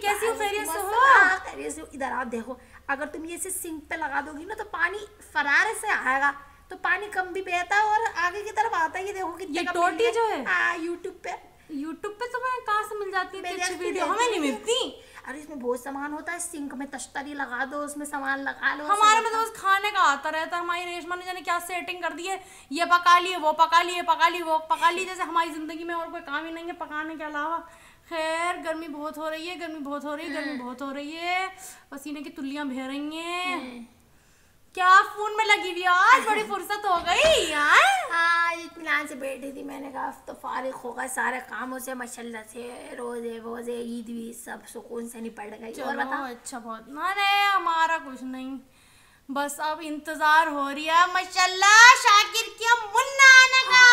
कैसी हो? खैरियत से हो? खैरियत से। इधर आप देखो, अगर तुम ये सिंक पे लगा दोगी ना तो पानी फरारे से आएगा, तो पानी कम भी बहता है और आगे की तरफ आता है। ये देखो कितने ये टोटी जो है यूट्यूब पे तुम्हें कहाँ से मिल जाती है अच्छी वीडियो? हमें नहीं मिलती। अरे इसमें बहुत सामान होता है, सिंक में तश्तरी लगा दो, उसमें सामान लगा लो। हमारे में तो बस खाने का आता रहता है। हमारी रेशमा ने जाने क्या सेटिंग कर दी है, ये पका लिए, वो पका लिए, पका ली, वो पका ली, जैसे हमारी जिंदगी में और कोई काम ही नहीं है पकाने के अलावा। खैर गर्मी बहुत हो रही है, गर्मी बहुत हो रही है, गर्मी बहुत हो रही है, पसीने की तुल्लियां बह रही हैं। क्या फोन में लगी हुई आज? बड़ी फुर्सत हो गई यार। हाँ, इत्मीनान से बैठी थी, मैंने कहा तो फारिग हो गए सारे कामों से माशाल्लाह से, रोजे वोजे ईद भी सब सुकून से निपट गई। और बताओ? अच्छा बहुत ना, हमारा कुछ नहीं, बस अब इंतजार हो रही है माशाल्लाह शाकिर की मुन्ना आने का।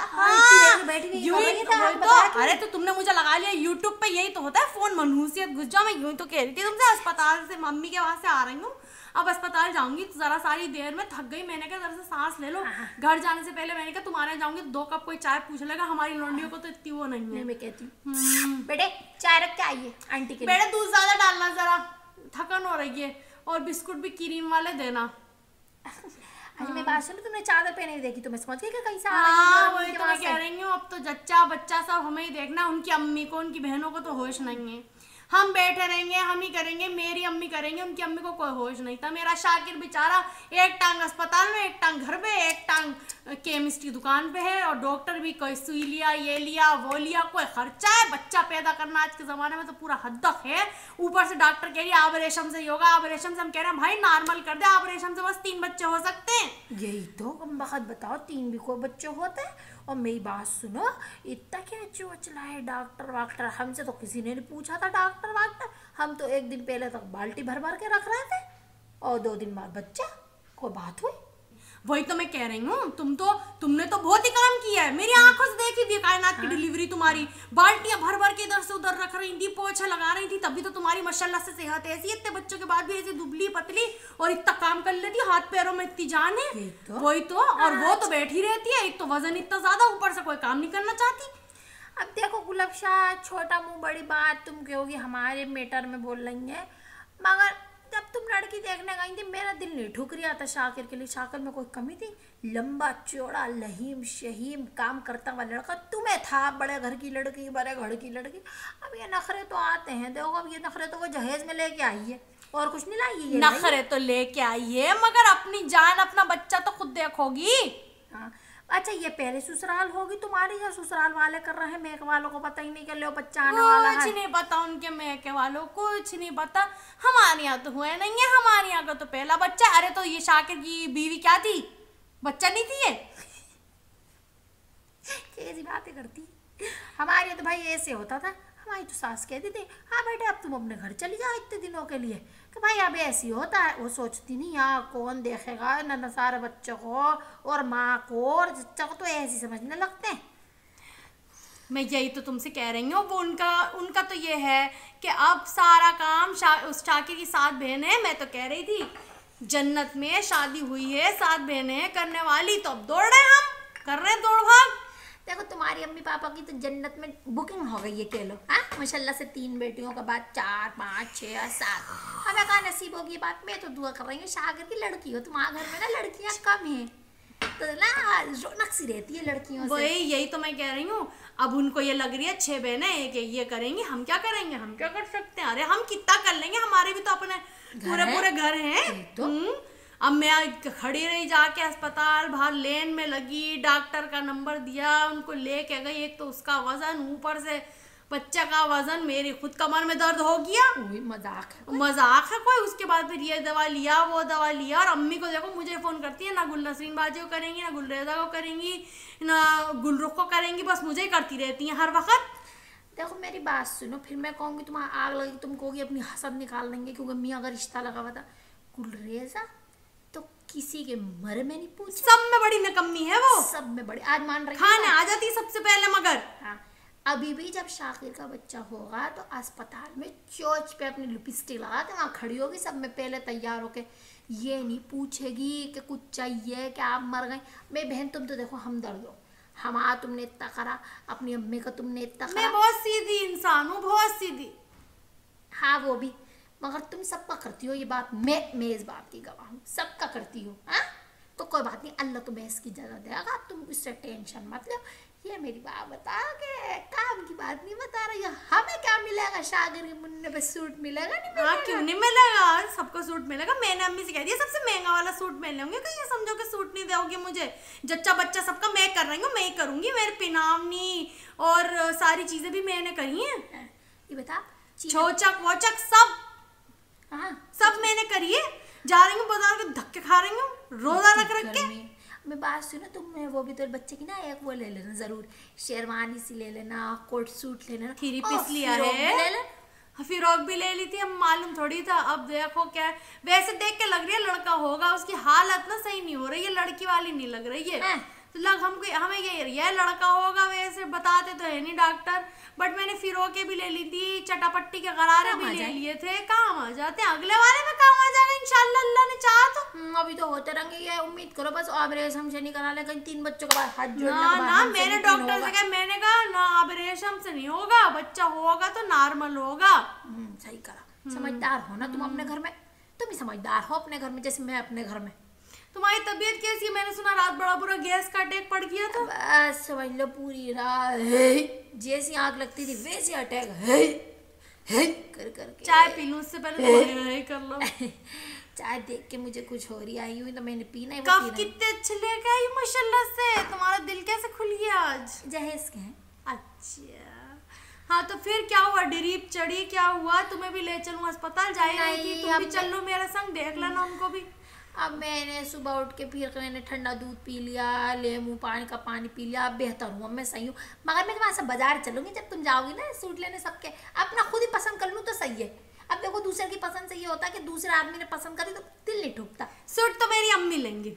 अरे तो तुमने मुझे लगा लिया यूट्यूब पे, यही तो होता है फोन मनहूसियत घुस जाओ। मैं यूं तो कह रही थी तुमसे, अस्पताल से मम्मी के वहां से आ रही हूँ, अब अस्पताल जाऊंगी तो जरा सारी देर में थक गई। मैंने कहा जरा से सांस ले लो। घर जाने से पहले मैंने कहा तुम्हारे जाऊंगी 2 कप कोई चाय पूछ लेगा, हमारी लौंडियों को तो इतनी वो नहीं है। मैं कहती हूँ बेटे चाय रख के आइए आंटी के लिए। बेटे दूध ज्यादा डालना, जरा थकन हो रही है, और बिस्कुट भी क्रीम वाले देना। अरे मैं बात सुनो, तुमने चादर पहने देखी तो मैं समझ गई कि कहीं से आ रही है। वही तो मैं कह रही हूँ, अब तो जच्चा बच्चा सब हमें ही देखना, उनकी अम्मी को उनकी बहनों को तो होश नहीं है। हम बैठे रहेंगे, हम ही करेंगे, मेरी अम्मी करेंगे, उनकी अम्मी को कोई होश नहीं था। मेरा शाकिर बेचारा एक टांग अस्पताल में, एक टांग घर में, एक टांग केमिस्ट की दुकान पे है, और डॉक्टर भी कोई सुई लिया, ये लिया, वो लिया, कोई खर्चा है। बच्चा पैदा करना आज के जमाने में तो पूरा हद है। ऊपर से डॉक्टर कह रही है ऑपरेशन से होगा, ऑपरेशन से। हम कह रहे हैं भाई नॉर्मल कर दे, ऑपरेशन से बस 3 बच्चे हो सकते हैं। यही तो कम वक्त बताओ, 3 भी कोई बच्चे होते हैं। और मेरी बात सुनो, इतना क्या चोचला है डॉक्टर वाक्टर, हमसे तो किसी ने नहीं पूछा था डॉक्टर वाक्टर। हम तो 1 दिन पहले तक बाल्टी भर भर के रख रहे थे, और 2 दिन बाद बच्चा। कोई बात हुई? वही तो मैं कह रही हूँ, तुमने तो बहुत ही काम किया है। मेरी आंखों से देखी थी कायनात की डिलीवरी तुम्हारी। बाल्टियां भर भर के इधर से उधर रख रही थी, पोछा लगा रही थी, तभी तो तुम्हारी माशाल्लाह से सेहत ऐसी है। इतने बच्चों के बाद भी ऐसी दुबली पतली और इतना काम कर लेती, हाथ पैरों में इतनी जान है। वही तो, और वो तो बैठी रहती है, एक तो वजन इतना ज्यादा, ऊपर से कोई काम नहीं करना चाहती। अब देखो गुलाब शाह, छोटा मुंह बड़ी बात, तुम कहोगी हमारे मैटर में बोल रही है, मगर जब तुम लड़की देखने गई थी मेरा दिल नहीं ठुक रहा था शाकिर के लिए। शाकिर में कोई कमी थी? लंबा चौड़ा लहीम शहीम काम करता हुआ लड़का तुम्हें था, बड़े घर की लड़की, बड़े घर की लड़की। अब ये नखरे तो आते हैं, देखो अब ये नखरे तो वो जहेज में लेके आई है, और कुछ नहीं लाई है। नखरे तो लेके आई है, मगर अपनी जान अपना बच्चा तो खुद देखोगी। हाँ अच्छा, ये पहले ससुराल होगी तुम्हारी, या ससुराल वाले कर रहे हैं? मेक वालों को पता ही नहीं कि लो बच्चा आने वाला है। कुछ नहीं पता उनके मेके वालों को, कुछ नहीं पता। हमारे यहाँ तो हुए नहीं है, हमारे यहाँ का तो पहला बच्चा। अरे तो ये शाकिर की बीवी क्या थी, बच्चा नहीं थी ये? कैसी बातें करती। हमारे यहाँ तो भाई ऐसे होता था, हमारी तो सास कहती थी हाँ बेटे अब तुम अपने घर चली जाओ इतने दिनों के लिए, कि भाई अब ऐसी होता है। वो सोचती नहीं यहाँ कौन देखेगा न सारे बच्चों को, और माँ को और बच्चा को, तो ऐसी समझने लगते हैं। मैं यही तो तुमसे कह रही हूँ, वो उनका तो ये है कि अब सारा काम उस शाकिर की 7 बहनें हैं। मैं तो कह रही थी जन्नत में शादी हुई है, 7 बहनें करने वाली, तो अब दौड़ रहे हम, कर रहे हैं दौड़ भाग। देखो तुम्हारी अम्मी पापा की तो जन्नत में बुकिंग हो गई है, कह लो। हाँ माशाल्लाह से 3 बेटियों के बाद 4 5 6 7। हमें कहा नसीब होगी बात। मैं तो दुआ कर रही हूँ शाकिर की लड़की हो। तुम्हारे घर में ना लड़कियाँ कम हैं, तो ना रौनक सी रहती है लड़कियों से। वही यही तो मैं कह रही हूँ। अब उनको ये लग रही है 6 बहनें एक ये करेंगी, हम क्या करेंगे, हम क्या कर सकते हैं? अरे हम कितना कर लेंगे, हमारे भी तो अपने पूरे घर हैं। तो अब मैं खड़ी रही जाके अस्पताल बाहर लेन में लगी, डॉक्टर का नंबर दिया, उनको लेके गई। एक तो उसका वजन, ऊपर से बच्चा का वजन, मेरी खुद कमर में दर्द हो गया। मजाक है कोई? उसके बाद फिर ये दवा लिया, वो दवा लिया, और अम्मी को देखो मुझे फोन करती है, ना गुलनसरीन बाजी को करेंगी, ना गुलरेजा को करेंगी, ना गुलरुख को करेंगी, बस मुझे ही करती रहती हैं हर वक्त। देखो मेरी बात सुनो, फिर मैं कहूँगी तुम्हारा आग लगी, तुम कहोगी अपनी हसद निकाल देंगे, क्योंकि मियाँ का रिश्ता लगा हुआ था। गुलरेजा तो किसी के मर में नहीं पूछ, सब में बड़ी निकम्मी है वो, सब में बड़ी। आज मान रही खाने आ जाती सबसे पहले, मगर हाँ अभी भी जब शाकिर का बच्चा होगा तो अस्पताल में चोच पे अपनी लिपस्टिक लगा के वहाँ खड़ी होगी सब में पहले तैयार होके। ये नहीं पूछेगी कि कुछ चाहिए कि आप मर गए। मेरी बहन तुम तो देखो हमदर्द हो, हमारा तुमने इतना करा, अपनी अम्मी का तुमने इतना करा। मैं बहुत सीधी इंसान हूँ, बहुत सीधी। हाँ वो भी, मगर तुम सबका करती हो ये बात, मैं इस बात की गवाह हूँ, सबका करती हो। हाँ तो कोई बात नहीं, अल्लाह तुम्हें इसकी जगह देगा, तुम इससे टेंशन मत लो। ये मेरी बात बता के काम की बात नहीं बता रही है, हमें क्या मिलेगा? शागिर के मुन्ने पे सूट मिलेगा नहीं मिलेगा? क्यों नहीं मिलेगा, सबको सूट मिलेगा। मैंने अम्मी से कह दिया सबसे महंगा वाला सूट मैं लूंगी, कहीं ये समझो कि सूट नहीं दोगे मुझे। जच्चा बच्चा सबका मैं कर रही हूँ, मैं ही करूंगी, मेरे पिनामनी और सारी चीजें भी मैंने करी हैं। ये बता, छोचक वोचक सब, हाँ सब मैंने करी है। जा रही हूँ बाजार के धक्के खा रही हूँ रोजा रख के। मैं बात सुनो, तुम वो भी तो बच्चे की ना एक वो ले लेना जरूर, शेरवानी सी ले लेना, कोट सूट ले लेना, थ्री पीस लिया है, फिरोक भी ले ली थी, हम मालूम थोड़ी था। अब देखो क्या है, वैसे देख के लग रही है लड़का होगा, उसकी हालत ना सही नहीं हो रही है, लड़की वाली नहीं लग रही है। तो लग हमको हमें ये लड़का होगा, वैसे बताते तो है नहीं डॉक्टर। बट मैंने फिरोके भी ले ली थी, चटापट्टी के गरारे भी ले लिए थे, काम आ जाते हैं, अगले वाले में काम आ जाएगा इंशाल्लाह, अल्लाह ने चाहा तो। अभी तो होते रहेंगे, ये उम्मीद करो बस ऑपरेशन से नहीं करा ले, कहीं 3 बच्चों के बाद हाथ जोड़ने के बाद ना मैंने डॉक्टर से कहा, मैंने कहा ना ऑपरेशन से नहीं होगा, बच्चा होगा तो नॉर्मल होगा। सही करा, समझदार हो ना तुम अपने घर में, तुम ही समझदार हो अपने घर में, जैसे मैं अपने घर में। तुम्हारी तबीयत कैसी है? मैंने सुना रात बड़ा बुरा गैस का अटैक पड़ गया था। बस समझ लो पूरी रात जैसी आग लगती थी वैसे अटैक है कर करके। चाय पी लूं उससे पहले कर लो। चाय देख के मुझे कुछ हो रही आई हुई तो मैंने पीना ही। कफ कितने अच्छे लेके आई माशाल्लाह से, तुम्हारा दिल कैसे खुल गया आज? जहेज के हैं। अच्छा हाँ, तो फिर क्या हुआ? ड्रिप चढ़ी, क्या हुआ? तुम्हें भी ले चलूं अस्पताल? जाए थी तुम भी, चल लो मेरे संग, देख लेना उनको भी। अब मैंने सुबह उठ के फिर मैंने ठंडा दूध पी लिया, लेमू पानी का पानी पी लिया, अब बेहतर हूँ, अब मैं सही हूँ। मगर मैं तुम्हारे साथ बाजार चलूंगी जब तुम जाओगी ना सूट लेने सबके, अपना खुद ही पसंद कर लूँ तो सही है। अब देखो दूसरे की पसंद से ये होता है कि दूसरे आदमी ने पसंद करी तो दिल नहीं ठुकता। सूट तो मेरी अम्मी लेंगी,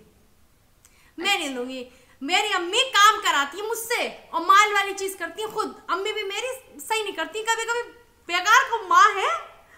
मैं नहीं लूंगी। मेरी अम्मी काम कराती है मुझसे और माल वाली चीज करती है खुद। अम्मी भी मेरी सही नहीं करती, कभी कभी बेकार को माँ है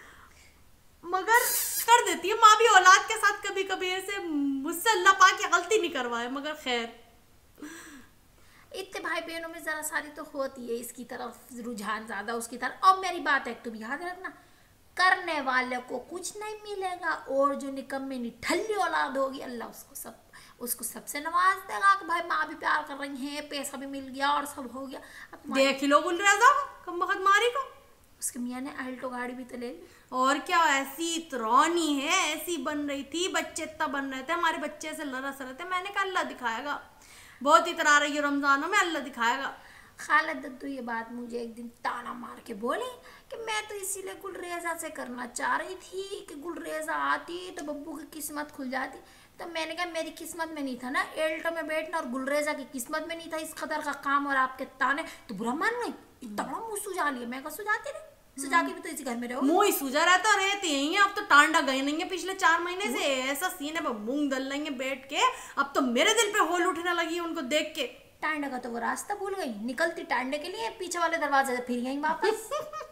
मगर कर देती है। माँ भी औलाद के साथ कभी कभी ऐसे, मुझसे अल्लाह पाक की गलती नहीं करवाए, मगर खैर इतने भाई बहनों में जरा सारी तो होती है इसकी तरफ रुझान ज्यादा, उसकी तरफ। और मेरी बात है तुम याद रखना, करने वाले को कुछ नहीं मिलेगा और जो निकम्मे निठल्ली औलाद होगी अल्लाह उसको सबसे नवाज देगा कि भाई माँ भी प्यार कर रही है, पैसा भी मिल गया और सब हो गया। अब देख लो गुलरेज़ा कम वक्त मारी को, उसके मियाँ ने अल्टो गाड़ी भी तो ले ली। और क्या, ऐसी इतरानी है, ऐसी बन रही थी, बच्चे इतना बन रहे थे, हमारे बच्चे से लरस रहे थे। मैंने कहा अल्लाह दिखाएगा, बहुत इतरा रही है रमजानों में, अल्लाह दिखाएगा। खाला दद्दू ये बात मुझे एक दिन ताना मार के बोली कि मैं तो इसीलिए गुलरेज़ा से करना चाह रही थी कि गुलरेज़ा आती तो बब्बू की किस्मत खुल जाती। तो मैंने कहा मेरी किस्मत में नहीं था ना एल्टो में बैठना, और गुलरेज़ा की किस्मत में नहीं था इस कदर का काम, और आपके ताने तो बुरा मान गई, इतना बड़ा मुँह सुझा लिया। मैं कहा सुझाती नहीं, सुझा के भी तो इसी घर में रहो। मुँह ही सूझा रहता, रहते यही है। अब तो टांडा गए नहीं है पिछले 4 महीने से, ऐसा सीने पे मूंग दल लेंगे बैठ के। अब तो मेरे दिल पे होल उठने लगी है उनको देख के। टांडा का तो वो रास्ता भूल गई, निकलती टांडे के लिए पीछे वाले दरवाजे से फिर गई वापस।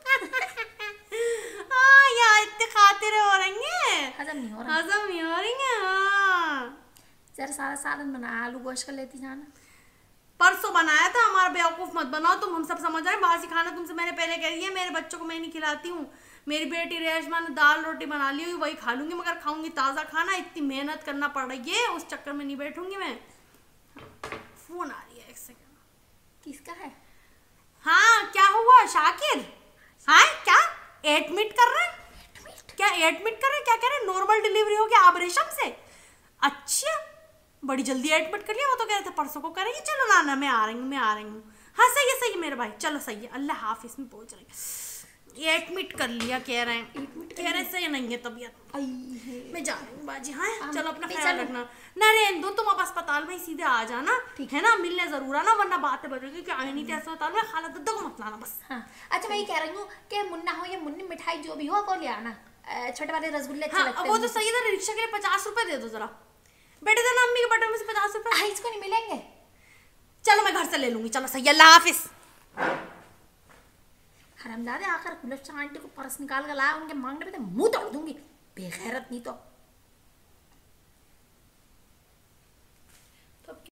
हाँ यार इतने खातिर हो रही हैं, हजम नहीं हो रहा, हजम नहीं हो रही हैं। हाँ जरा सारा सालन बना, आलू गोश्त का लेती जाना। परसों बनाया था, हमारा बेवकूफ मत बनाओ तुम, हम सब समझ रहे हैं। बासी खाना तुमसे मैंने पहले कह दिया, मेरे बच्चों को मैं नहीं खिलाती हूँ। मेरी बेटी रेशमा ने दाल रोटी बना ली हुई, वही खा लूंगी, मगर खाऊंगी ताज़ा खाना। इतनी मेहनत करना पड़ रही है, उस चक्कर में नहीं बैठूंगी मैं। फोन आ रही है, एक सेकंड। किसका है? हाँ क्या हुआ शाकिर? हाँ क्या एडमिट कर रहे हैं? क्या एडमिट कर रहे हैं? क्या कह रहे हैं? नॉर्मल डिलीवरी हो गया ऑपरेशन से? अच्छा बड़ी जल्दी एडमिट कर लिया। वो तो कह रहे थे परसों को करेंगे। चलो नाना मैं आ रही हूँ। हाँ सही है मेरे भाई, चलो सही है, अल्लाह हाफिज में पहुंच रही है। एडमिट कर लिया कह रहे हैं, कह रहे सही नहीं है तबीयत। मैं जा रही हूँ बाजी। हाँ चलो अपना ख्याल रखना ना, रहने दो तुम अब अस्पताल में सीधे आ जाना, ठीक है ना? मिलने जरूर आना, वरना बातें बढ़ेगी कि आई नहीं थी अस्पताल में, खाला दद्दू को मत लाना बस। हाँ अच्छा मैं ये कह रही हूँ कि मुन्ना हो या मुन्नी, मिठाई जो भी हो वो ले आना, छोटे वाले रसगुल्ले अच्छे लगते हैं। वो तो सही है, रिक्शा के लिए 50 रुपए दे दो जरा, बेटे देना अम्मी के बटन में से 50 रुपए। इसको नहीं मिलेंगे, चलो मैं घर से ले लूंगी। चलो सही, अल्लाह हाफिज। हरामजादे आकर गुलशन आंटी को पर्स निकाल कर लाया, उनके मांगने पे तो मुंह तोड़ दूंगी, बेगैरत नहीं तो।